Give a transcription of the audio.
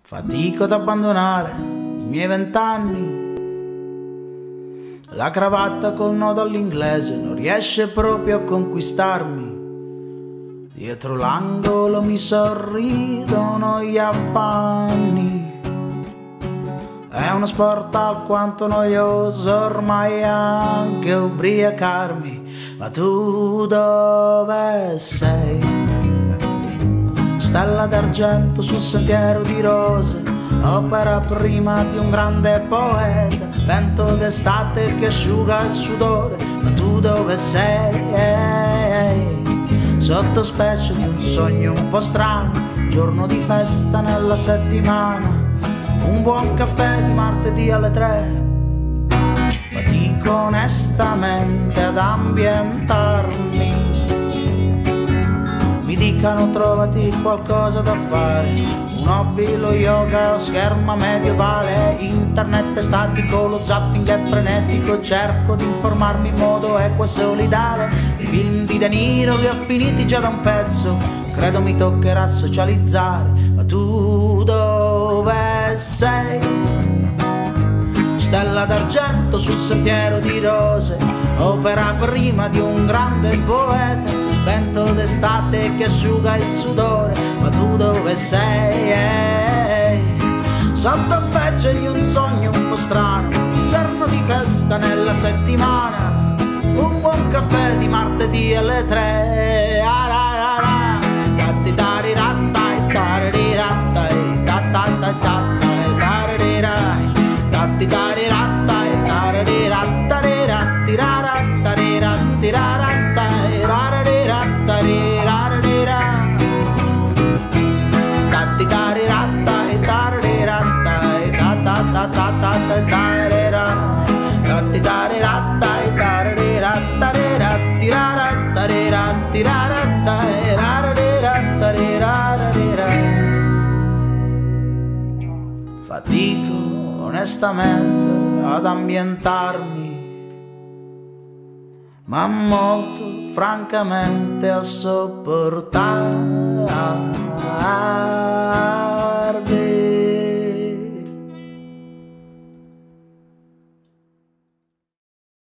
Fatico ad abbandonare i miei 20 anni. La cravatta col nodo all'inglese non riesce proprio a conquistarmi. Dietro l'angolo mi sorridono gli affanni. È uno sport alquanto noioso ormai anche ubriacarmi. Ma tu dove sei? Stella d'argento sul sentiero di rose, opera prima di un grande poeta, vento d'estate che asciuga il sudore. Ma tu dove sei? Sottospecie di un sogno un po' strano, giorno di festa nella settimana, un buon caffè di martedì alle 3. Fatico onestamente ad ambientarmi. Mi dicano trovati qualcosa da fare, un hobby, lo yoga o scherma medievale, internet è statico, lo zapping è frenetico, cerco di informarmi in modo equo e solidale. I film di De Niro li ho finiti già da un pezzo, credo mi toccherà socializzare. Ma tu dove sei? Stella d'argento sul sentiero di rose, opera prima di un grande poeta, vento d'estate che asciuga il sudore. Ma tu dove sei? Sottospecie di un sogno un po' strano, giorno di festa nella settimana, un buon caffè di martedì alle 3. Fatico onestamente ad ambientarmi, ma molto francamente a sopportare.